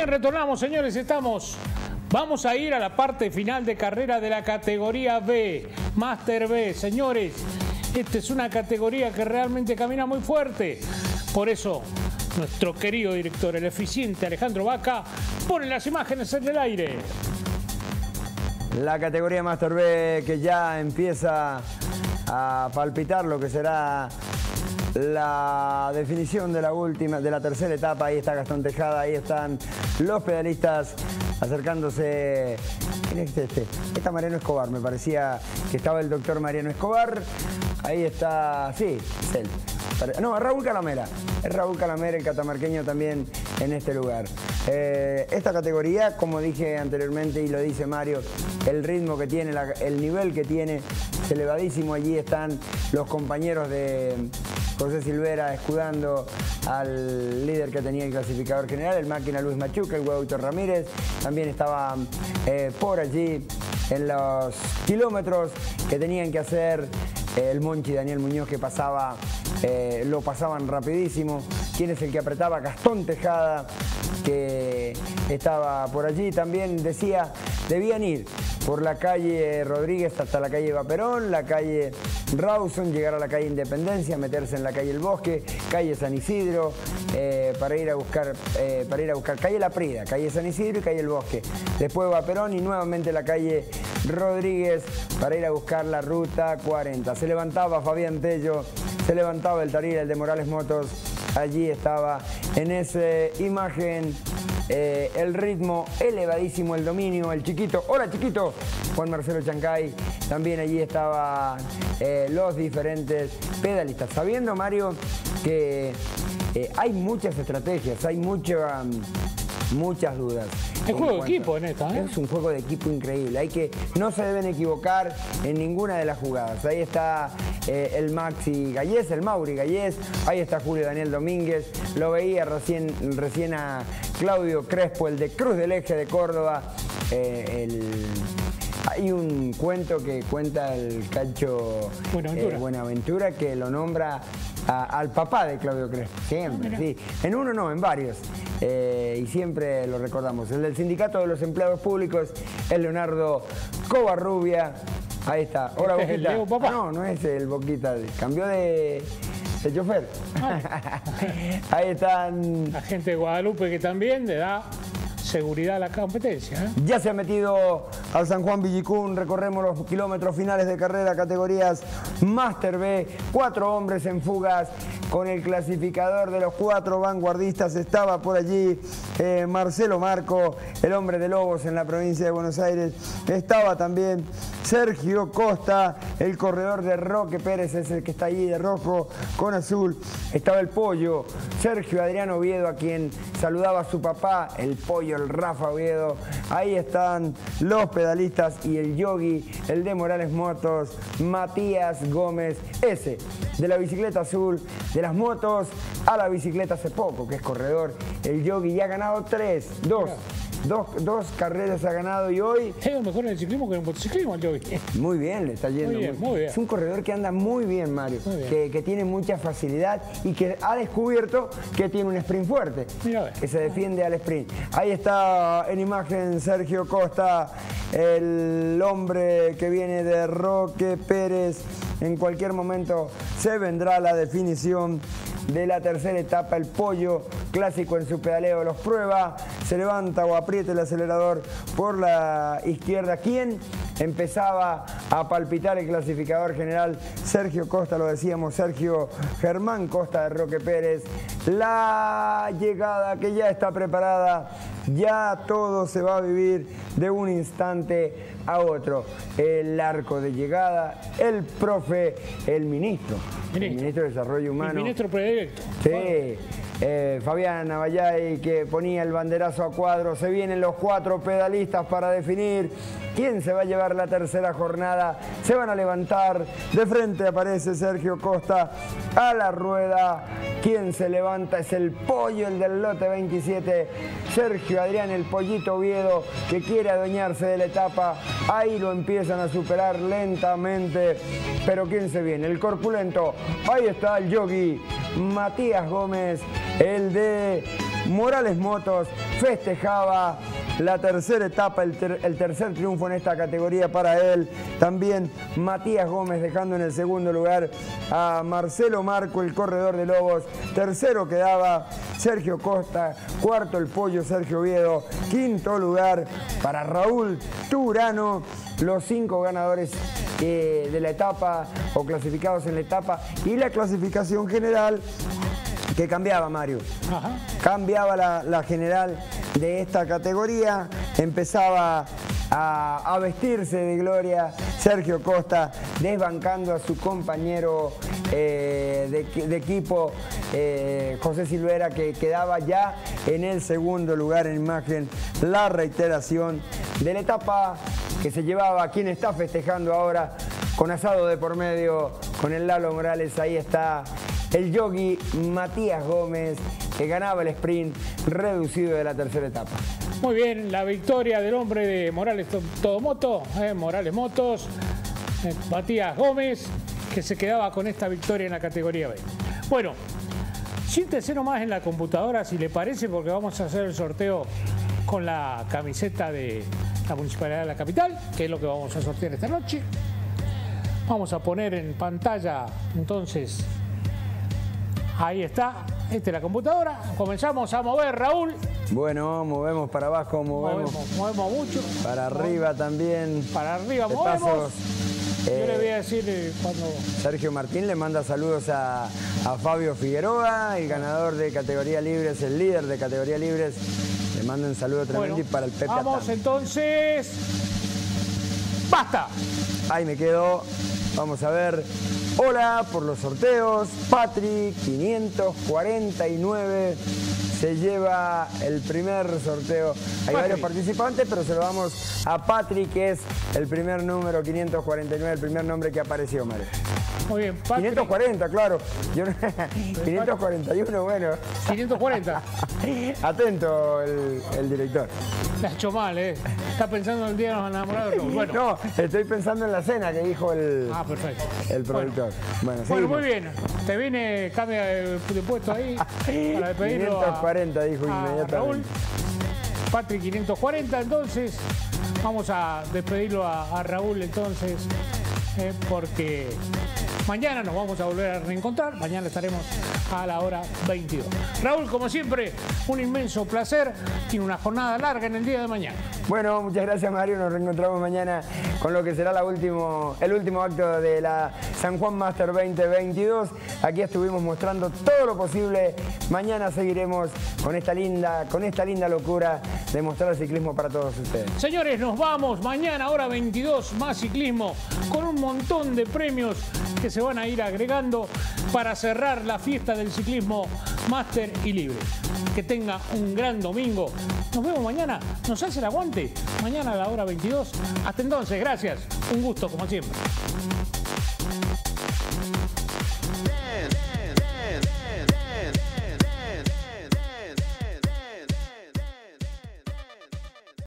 Bien, retornamos, señores, vamos a ir a la parte final de carrera de la categoría B, Master B. Señores, esta es una categoría que realmente camina muy fuerte. Por eso, nuestro querido director, el eficiente Alejandro Vaca, pone las imágenes en el aire. La categoría Master B que ya empieza a palpitar lo que será la definición de la tercera etapa. Ahí está Gastón Tejada, ahí están los pedalistas acercándose. ¿Quién es este? Está Mariano Escobar, me parecía que estaba el doctor Mariano Escobar. Ahí está, sí, es él. No, es Raúl Calamera. Es Raúl Calamera, el catamarqueño, también en este lugar. Esta categoría, como dije anteriormente y lo dice Mario, el ritmo que tiene, el nivel que tiene, es elevadísimo. Allí están los compañeros de José Silvera escudando al líder que tenía el clasificador general, el máquina Luis Machuca, el huevo Víctor Ramírez. También estaba por allí en los kilómetros que tenían que hacer el Monchi Daniel Muñoz, que pasaba, lo pasaban rapidísimo. ¿Quién es el que apretaba? Gastón Tejada, que estaba por allí. También decía, debían ir por la calle Rodríguez hasta la calle Vaperón, la calle Rawson, llegar a la calle Independencia, meterse en la calle El Bosque, calle San Isidro, para ir a buscar calle La Prida, calle San Isidro y calle El Bosque. Después Vaperón y nuevamente la calle Rodríguez para ir a buscar la ruta 40. Se levantaba Fabián Tello, se levantaba el Tarira, el de Morales Motos. Allí estaba en esa imagen el ritmo elevadísimo, el dominio, el chiquito. ¡Hola, chiquito! Juan Marcelo Chancay. También allí estaban los diferentes pedalistas. Sabiendo, Mario, que hay muchas estrategias, hay muchas dudas. Es juego de equipo en esta, ¿eh? Es un juego de equipo increíble. No se deben equivocar en ninguna de las jugadas. Ahí está el Maxi Gallés, el Mauri Gallés. Ahí está Julio Daniel Domínguez. Lo veía recién a Claudio Crespo, el de Cruz del Eje de Córdoba. Hay un cuento que cuenta el Cacho Buenaventura, que lo nombra al papá de Claudio Crespo. Siempre, sí. En uno no, en varios. Y siempre lo recordamos. El del Sindicato de los Empleados Públicos, el Leonardo Covarrubia. Ahí está. Hola, Boquita. ¿Es el Leo, papá? No, no es el Boquita. Cambió de chofer. Ahí están. La gente de Guadalupe, que también le da seguridad a la competencia, ¿eh? Ya se ha metido al San Juan Villicún. Recorremos los kilómetros finales de carrera, categorías Master B. 4 hombres en fugas con el clasificador de los 4 vanguardistas. Estaba por allí Marcelo Marco, el hombre de Lobos en la provincia de Buenos Aires. Estaba también Sergio Costa, el corredor de Roque Pérez, es el que está allí de rojo con azul. Estaba el Pollo, Sergio Adrián Oviedo, a quien saludaba a su papá, el Pollo, el Rafa Oviedo. Ahí están los pedalistas y el Yogi, el de Morales Motos, Matías Gómez, ese de la bicicleta azul, de las motos a la bicicleta hace poco, que es corredor. El Yogi ya ha ganado dos carreras ha ganado, y hoy... Es mejor en el ciclismo que en el motociclismo, el Yogi. Muy bien, le está yendo. Muy bien. Es un corredor que anda muy bien, Mario. Muy bien. Que tiene mucha facilidad y que ha descubierto que tiene un sprint fuerte. Mira, que se defiende al sprint. Ahí está en imagen Sergio Costa, el hombre que viene de Roque Pérez. En cualquier momento se vendrá la definición de la tercera etapa. El Pollo, clásico en su pedaleo, los prueba, se levanta o aprieta el acelerador por la izquierda. ¿Quién empezaba a palpitar el clasificador general? Sergio Costa, lo decíamos, Sergio Germán Costa de Roque Pérez. La llegada que ya está preparada, ya todo se va a vivir de un instante a otro. El arco de llegada, el profe, el ministro de Desarrollo Humano. El ministro predilecto. Sí. Fabián Navallay, que ponía el banderazo a cuadro. Se vienen los 4 pedalistas para definir quién se va a llevar la tercera jornada. Se van a levantar. De frente aparece Sergio Costa a la rueda. Quien se levanta es el Pollo, el del lote 27. Sergio Adrián, el Pollito Oviedo, que quiere adueñarse de la etapa. Ahí lo empiezan a superar lentamente. Pero ¿quién se viene? El corpulento. Ahí está el Yogi, Matías Gómez, el de Morales Motos festejaba la tercera etapa, el tercer triunfo en esta categoría para él. También Matías Gómez dejando en el segundo lugar a Marcelo Marco, el corredor de Lobos. Tercero quedaba Sergio Costa, cuarto el Pollo Sergio Oviedo, quinto lugar para Raúl Turano. Los 5 ganadores de la etapa o clasificados en la etapa y la clasificación general que cambiaba, Mario. Ajá. Cambiaba la general de esta categoría, empezaba a vestirse de gloria Sergio Costa, desbancando a su compañero de equipo, José Silvera, que quedaba ya en el segundo lugar. En imagen la reiteración de la etapa que se llevaba quien está festejando ahora con asado de por medio, con el Lalo Morales. Ahí está el yogi Matías Gómez, que ganaba el sprint reducido de la tercera etapa. Muy bien, la victoria del hombre de Morales Todomoto, Morales Motos, Matías Gómez, que se quedaba con esta victoria en la categoría B. Bueno, siéntese nomás en la computadora si le parece, porque vamos a hacer el sorteo con la camiseta de la Municipalidad de la Capital, que es lo que vamos a sortear esta noche. Vamos a poner en pantalla entonces, ahí está, esta es la computadora. Comenzamos a mover, Raúl. Bueno, movemos para abajo, movemos mucho. Para arriba también. Para arriba de movemos. Pasos, yo le voy a decir cuando... Sergio Martín le manda saludos a Fabio Figueroa, el ganador de categoría libres, el líder de categoría libres. Le manda un saludo tremendo. Bueno, y para el Pepe vamos Atán. Entonces. ¡Basta! Ahí me quedo. Vamos a ver. Hola por los sorteos. Patrick 549 se lleva el primer sorteo. Hay varios participantes, pero se lo damos a Patrick, que es el primer número 549, el primer nombre que apareció, Mario. Muy bien, Patrick. 540, claro. 541, bueno. 540. Atento el director. La ha hecho mal, ¿eh? Está pensando en el día de los enamorados. Bueno. No, estoy pensando en la cena que dijo el productor. Bueno, muy bien. Te viene, cambia de puesto ahí para despedirlo 540 dijo inmediatamente. Raúl. Patrick 540, entonces vamos a despedirlo a Raúl entonces, porque mañana nos vamos a volver a reencontrar. Mañana estaremos a la hora 22. Raúl, como siempre, un inmenso placer. Tiene una jornada larga en el día de mañana. Bueno, muchas gracias, Mario. Nos reencontramos mañana con lo que será el último acto de la San Juan Master 2022. Aquí estuvimos mostrando todo lo posible. Mañana seguiremos con esta linda locura de mostrar el ciclismo para todos ustedes. Señores, nos vamos. Mañana, hora 22, más ciclismo, con un montón de premios que se van a ir agregando para cerrar la fiesta del ciclismo máster y libre. Que tenga un gran domingo. Nos vemos mañana. Nos hace el aguante. Mañana a la hora 22. Hasta entonces, gracias. Un gusto, como siempre.